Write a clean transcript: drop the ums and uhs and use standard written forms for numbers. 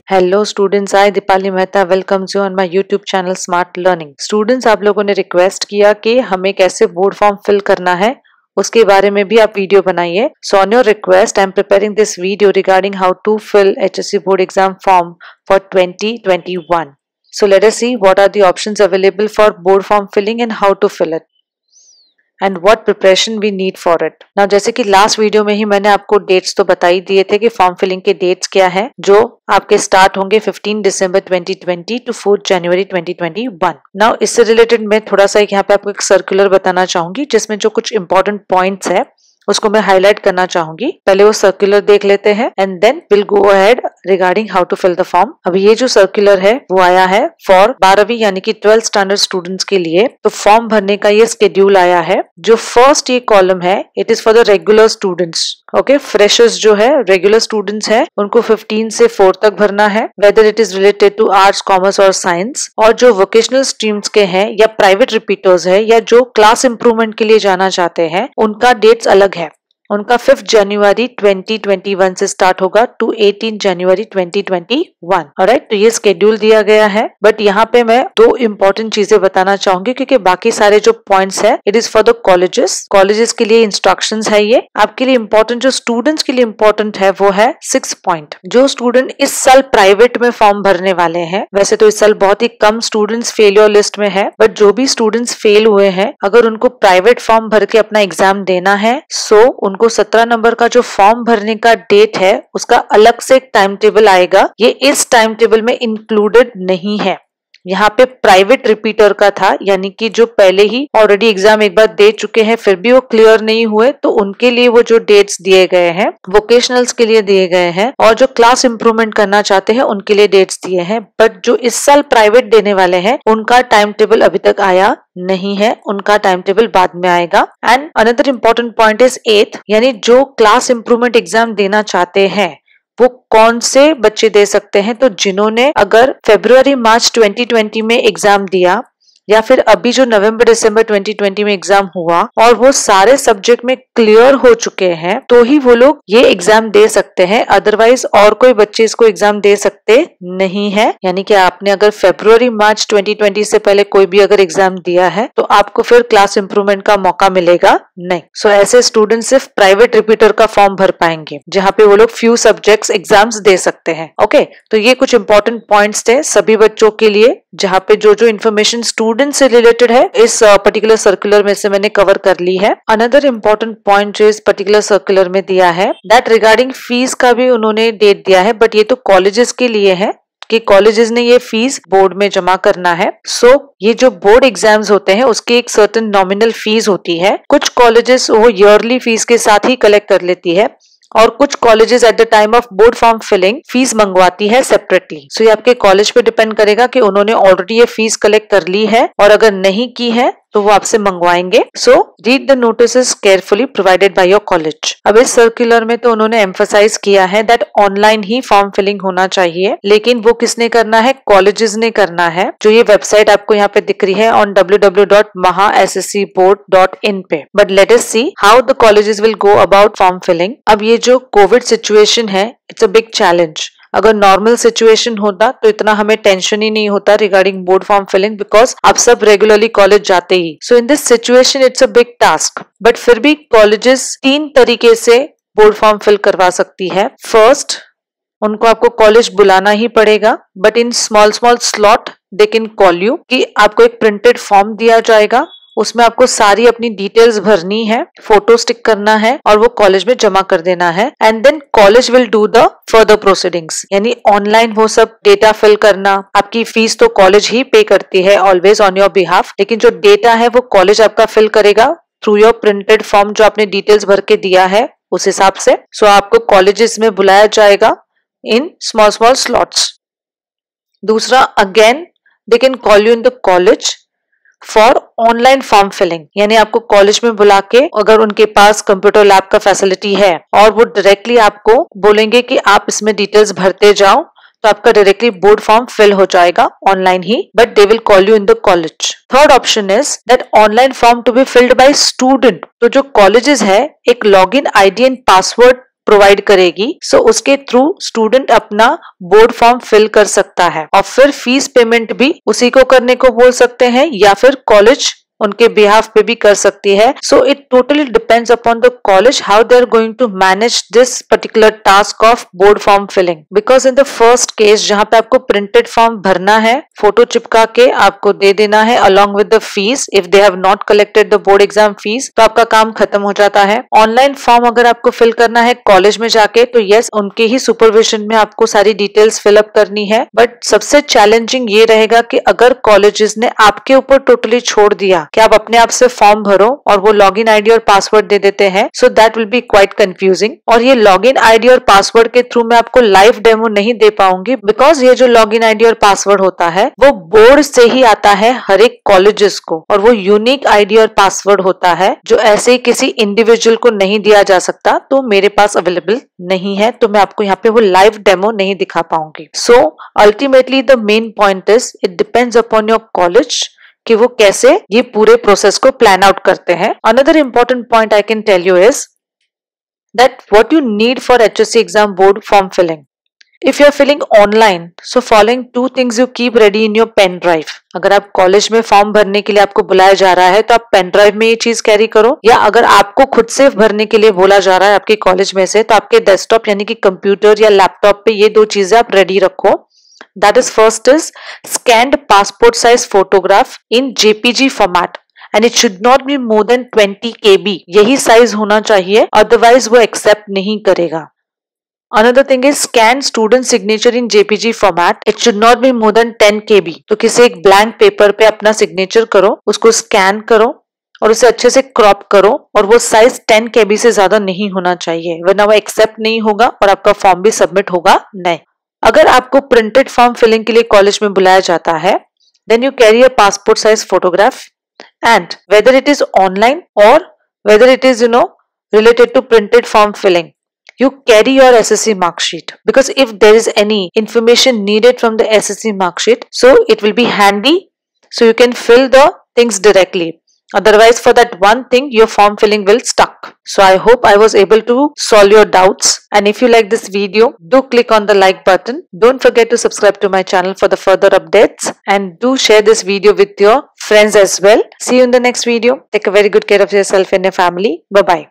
Hello students, I Deepali Mehta welcomes you on my YouTube channel smart learning. Students, आप लोगों ने request किया कि हमें कैसे बोर्ड फॉर्म फिल करना है उसके बारे में भी आप वीडियो बनाइए। So on your request I am preparing this video regarding how to fill HSC board exam form for 2021। So let us see what are the options available for board form filling and how to fill it and what preparation we need for it. Now जैसे कि last video में ही मैंने आपको dates तो बता ही दिए थे कि फॉर्म फिलिंग के डेट्स क्या है, जो आपके स्टार्ट होंगे 15 दिसंबर 2020 टू 4 जनवरी 2021। नाउ इससे रिलेटेड मैं थोड़ा सा यहाँ पे आपको एक सर्कुलर बताना चाहूंगी जिसमें जो कुछ इंपॉर्टेंट पॉइंट्स है उसको मैं हाईलाइट करना चाहूंगी। पहले वो सर्कुलर देख लेते हैं and then will go ahead regarding how to fill the form. अभी ये जो सर्कुलर है वो आया है फॉर 12वीं यानी कि 12th स्टैंडर्ड स्टूडेंट्स के लिए। तो फॉर्म भरने का ये शेड्यूल आया है। जो फर्स्ट ये कॉलम है it is for the regular students. Okay, freshers जो है रेगुलर स्टूडेंट्स है उनको 15 से 4 तक भरना है, whether it is related to arts, commerce और साइंस। और जो वोकेशनल स्ट्रीम्स के हैं या प्राइवेट रिपीटर्स है या जो क्लास इंप्रूवमेंट के लिए जाना चाहते हैं उनका डेट्स अलग है। उनका 5 जनवरी 2021 से स्टार्ट होगा टू 18 जनवरी 2021। ऑलराइट, तो ये स्केड्यूल दिया गया है। बट यहाँ पे मैं दो इंपॉर्टेंट चीजें बताना चाहूंगी क्योंकि बाकी सारे जो पॉइंट्स है it is for the colleges के लिए इंस्ट्रक्शंस है। ये आपके लिए इंपॉर्टेंट, जो स्टूडेंट्स के लिए इंपॉर्टेंट है वो है 6 पॉइंट। जो स्टूडेंट इस साल प्राइवेट में फॉर्म भरने वाले हैं, वैसे तो इस साल बहुत ही कम स्टूडेंट्स फेलियर लिस्ट में है, बट जो भी स्टूडेंट्स फेल हुए हैं अगर उनको प्राइवेट फॉर्म भर के अपना एग्जाम देना है सो उनको 17 नंबर का जो फॉर्म भरने का डेट है उसका अलग से एक टाइम टेबल आएगा। ये इस टाइम टेबल में इंक्लूडेड नहीं है। यहाँ पे प्राइवेट रिपीटर का था, यानी कि जो पहले ही ऑलरेडी एग्जाम एक बार दे चुके हैं फिर भी वो क्लियर नहीं हुए, तो उनके लिए वो जो डेट्स दिए गए हैं वोकेशनल्स के लिए दिए गए हैं और जो क्लास इंप्रूवमेंट करना चाहते हैं उनके लिए डेट्स दिए हैं। बट जो इस साल प्राइवेट देने वाले हैं उनका टाइम टेबल अभी तक आया नहीं है, उनका टाइम टेबल बाद में आएगा। And another important point is 8th, यानी जो क्लास इंप्रूवमेंट एग्जाम देना चाहते हैं वो कौन से बच्चे दे सकते हैं। तो जिन्होंने अगर फरवरी मार्च 2020 में एग्जाम दिया या फिर अभी जो नवंबर दिसंबर 2020 में एग्जाम हुआ और वो सारे सब्जेक्ट में क्लियर हो चुके हैं तो ही वो लोग ये एग्जाम दे सकते हैं। अदरवाइज और कोई बच्चे इसको एग्जाम दे सकते नहीं है। यानी कि आपने अगर फरवरी मार्च 2020 से पहले कोई भी अगर एग्जाम दिया है तो आपको फिर क्लास इंप्रूवमेंट का मौका मिलेगा नहीं। सो ऐसे स्टूडेंट सिर्फ प्राइवेट रिपीटर का फॉर्म भर पाएंगे जहाँ पे वो लोग फ्यू सब्जेक्ट्स एग्जाम्स दे सकते हैं। ओके, तो ये कुछ इंपॉर्टेंट पॉइंट्स थे सभी बच्चों के लिए, जहाँ पे जो इन्फॉर्मेशन स्टूडेंट से रिलेटेड है इस पर्टिकुलर सर्कुलर में से मैंने कवर कर ली है। अनदर इम्पोर्टेंट पॉइंट जो इस पर्टिकुलर सर्कुलर में दिया है दैट रिगार्डिंग फीस का भी उन्होंने डेट दिया है, बट ये तो कॉलेजेस के लिए है कि कॉलेजेस ने ये फीस बोर्ड में जमा करना है। सो ये जो बोर्ड एग्जाम्स होते हैं उसकी एक सर्टेन नॉमिनल फीस होती है। कुछ कॉलेजेस वो ईयरली फीस के साथ ही कलेक्ट कर लेती है और कुछ colleges at the time of board form filling fees मंगवाती है सेपरेटली। सो ये आपके कॉलेज पे डिपेंड करेगा कि उन्होंने ऑलरेडी ये फीस कलेक्ट कर ली है और अगर नहीं की है तो वो आपसे मंगवाएंगे। So read the notices carefully provided by your college. अब इस सर्कुलर में तो उन्होंने एम्फसाइज किया है दैट ऑनलाइन ही फॉर्म फिलिंग होना चाहिए, लेकिन वो किसने करना है, कॉलेजेस ने करना है। जो ये वेबसाइट आपको यहाँ पे दिख रही है ऑन www.mahasscboard.in पे। But let us see how the colleges will go about form filling. अब ये जो कोविड सिचुएशन है इट्स अ बिग चैलेंज। अगर नॉर्मल सिचुएशन होता तो इतना हमें टेंशन ही नहीं होता regarding board form filling, because आप सब रेगुलरली कॉलेज जाते ही। So in this situation it's a big task, but फिर भी कॉलेजेस 3 तरीके से बोर्ड फॉर्म फिल करवा सकती है। फर्स्ट, उनको आपको कॉलेज बुलाना ही पड़ेगा, but in small slot they can call you कि आपको एक प्रिंटेड फॉर्म दिया जाएगा, उसमें आपको सारी अपनी डिटेल्स भरनी है, फोटो स्टिक करना है और वो कॉलेज में जमा कर देना है। And then college will do the further proceedings, यानी ऑनलाइन वो सब डेटा फिल करना। आपकी फीस तो कॉलेज ही पे करती है ऑलवेज ऑन योर बिहाफ, लेकिन जो डेटा है वो कॉलेज आपका फिल करेगा थ्रू योर प्रिंटेड फॉर्म जो आपने डिटेल्स भर के दिया है उस हिसाब से। सो आपको कॉलेजेस में बुलाया जाएगा इन स्मॉल स्लॉट्स। दूसरा, again they can call you in the college for online form filling, यानी आपको कॉलेज में बुला के अगर उनके पास कंप्यूटर लैब का फैसिलिटी है और वो डायरेक्टली आपको बोलेंगे कि आप इसमें डिटेल्स भरते जाओ तो आपका डायरेक्टली बोर्ड फॉर्म फिल हो जाएगा ऑनलाइन ही, but they will call you in the college. Third option is that online form to be filled by student. तो जो कॉलेजेस है एक login ID and password provide करेगी, सो उसके through student अपना बोर्ड फॉर्म फिल कर सकता है और फिर फीस पेमेंट भी उसी को करने को बोल सकते हैं या फिर कॉलेज उनके बिहाफ पे भी कर सकती है. So it totally depends upon the college how they are going to manage this particular task of board form filling. Because in the first case जहां पे आपको प्रिंटेड फॉर्म भरना है, फोटो चिपका के आपको दे देना है along with the fees. If they have not collected the board exam fees तो आपका काम खत्म हो जाता है. ऑनलाइन फॉर्म अगर आपको फिल करना है कॉलेज में जाके तो यस, उनके ही सुपरविजन में आपको सारी डिटेल्स फिलअप करनी है. बट सबसे चैलेंजिंग ये रहेगा कि अगर कॉलेजेस ने आपके ऊपर टोटली छोड़ दिया कि आप अपने आप से फॉर्म भरो और वो लॉगिन आईडी और पासवर्ड दे देते हैं, so that will be quite confusing. और ये लॉगिन आईडी और पासवर्ड के थ्रू मैं आपको लाइव डेमो नहीं दे पाऊंगी, बिकॉज ये जो लॉगिन आईडी और पासवर्ड होता है वो बोर्ड से ही आता है हर एक कॉलेजेस को, और वो यूनिक आईडी और पासवर्ड होता है जो ऐसे ही किसी इंडिविजुअल को नहीं दिया जा सकता. तो मेरे पास अवेलेबल नहीं है, तो मैं आपको यहाँ पे वो लाइव डेमो नहीं दिखा पाऊंगी. So ultimately the main point is it depends upon your college कि वो कैसे ये पूरे प्रोसेस को प्लान आउट करते हैं. Another important point I can tell you is that what you need for HSC exam board form filling. If you are filling online, so following two things you keep ready in your pen drive. अगर आप college में form भरने के लिए आपको बुलाया जा रहा है तो आप पेन ड्राइव में ये चीज कैरी करो, या अगर आपको खुद से भरने के लिए बोला जा रहा है आपके कॉलेज में से तो आपके डेस्कटॉप यानी कि कंप्यूटर या लैपटॉप पे ये दो चीजें आप रेडी रखो. That is first is scanned passport size photograph in JPG format and it should not be more than 20 KB. यही साइज होना चाहिए, अदरवाइज वो एक्सेप्ट नहीं करेगा. Another thing is scan student signature in JPG format. It should not be more than 10 KB. तो किसी एक blank paper पे अपना सिग्नेचर करो, उसको स्कैन करो और उसे अच्छे से क्रॉप करो, और वो साइज 10 KB से ज्यादा नहीं होना चाहिए, वरना वो एक्सेप्ट नहीं होगा और आपका फॉर्म भी सबमिट होगा नहीं. अगर आपको प्रिंटेड फॉर्म फिलिंग के लिए कॉलेज में बुलाया जाता है, then you carry a passport size photograph, and whether it is online और whether it is related to printed form filling, you carry your SSC mark sheet, because if there is any information needed from the SSC mark sheet, so it will be handy, so you can fill the things directly. Otherwise, for that one thing, your form filling will stuck. So I hope I was able to solve your doubts. And if you like this video, do click on the like button. Don't forget to subscribe to my channel for the further updates. And do share this video with your friends as well. See you in the next video. Take a very good care of yourself and your family. Bye-bye.